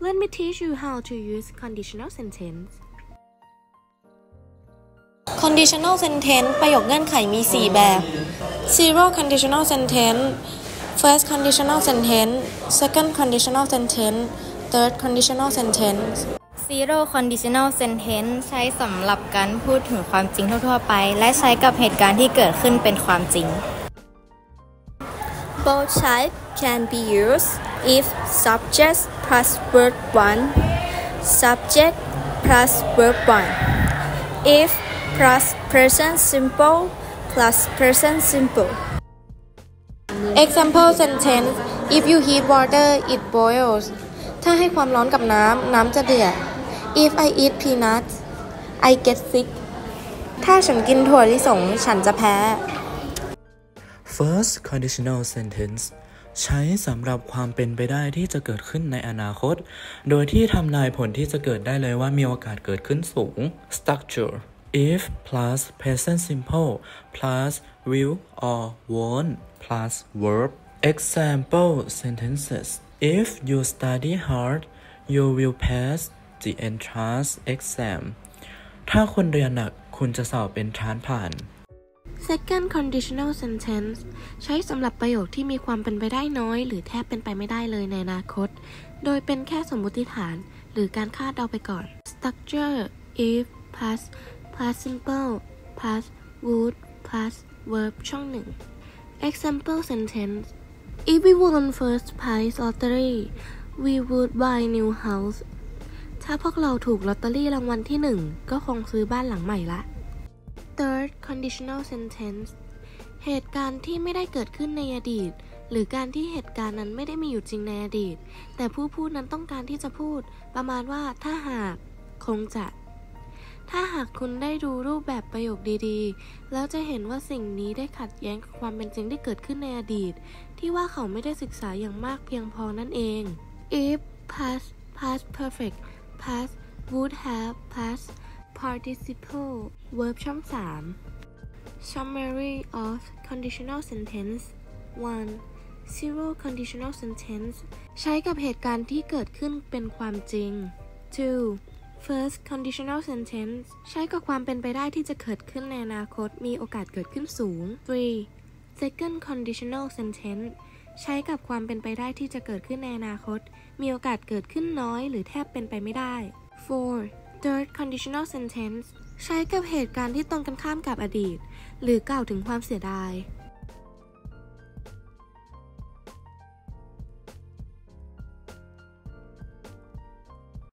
Let me teach you how to use conditional sentence. Conditional sentence ประโยคเงื่อนไขมี4แบบ Zero conditional sentence First conditional sentence Second conditional sentence Third conditional sentence Zero conditional sentence ใช้สำหรับการพูดถึงความจริงทั่วๆไปและใช้กับเหตุการณ์ที่เกิดขึ้นเป็นความจริง Both types can be used if subject plus verb 1 subject plus verb 1 if plus present simple plus present simple Example sentence If you heat water it boils ถ้าให้ความร้อนกับน้ำจะเดือด If I eat peanuts I get sick ถ้าฉันกินถั่วลิสงฉันจะแพ้ First conditional sentence ใช้สำหรับความเป็นไปได้ที่จะเกิดขึ้นในอนาคตโดยที่ทำนายผลที่จะเกิดได้เลยว่ามีโอกาสเกิดขึ้นสูง Structure If plus present simple plus will or won't plus verb Example sentences If you study hard you will pass the entrance exam ถ้าคุณเรียนหนักคุณจะสอบเป็นผ่าน Second conditional sentence ใช้สำหรับประโยคที่มีความเป็นไปได้น้อยหรือแทบเป็นไปไม่ได้เลยในอนาคตโดยเป็นแค่สมมติฐานหรือการคาดเดาไปก่อน Structure if plus plus simple plus would plus verb ช่องหนึ่ง Example sentence If we won first prize lottery we would buy new house ถ้าพวกเราถูกลอตเตอรี่รางวัลที่1ก็คงซื้อบ้านหลังใหม่ละ Third conditional sentence เหตุการณ์ที่ไม่ได้เกิดขึ้นในอดีตหรือการที่เหตุการณ์นั้นไม่ได้มีอยู่จริงในอดีตแต่ผู้พูดนั้นต้องการที่จะพูดประมาณว่าถ้าหากคงจะถ้าหากคุณได้ดูรูปแบบประโยคดีๆแล้วจะเห็นว่าสิ่งนี้ได้ขัดแย้งกับความเป็นจริงที่เกิดขึ้นในอดีตที่ว่าเขาไม่ได้ศึกษาอย่างมากเพียงพอนั่นเอง if past past perfect past would have past participle verb ช่อง 3 summary of conditional sentence 1. Zero conditional sentence ใช้กับเหตุการณ์ที่เกิดขึ้นเป็นความจริง 2. First conditional sentence ใช้กับความเป็นไปได้ที่จะเกิดขึ้นในอนาคตมีโอกาสเกิดขึ้นสูง 3. Second conditional sentence ใช้กับความเป็นไปได้ที่จะเกิดขึ้นในอนาคตมีโอกาสเกิดขึ้นน้อยหรือแทบเป็นไปไม่ได้ 4. Third conditional sentence ใช้กับเหตุการณ์ที่ตรงกันข้ามกับอดีตหรือกล่าวถึงความเสียดาย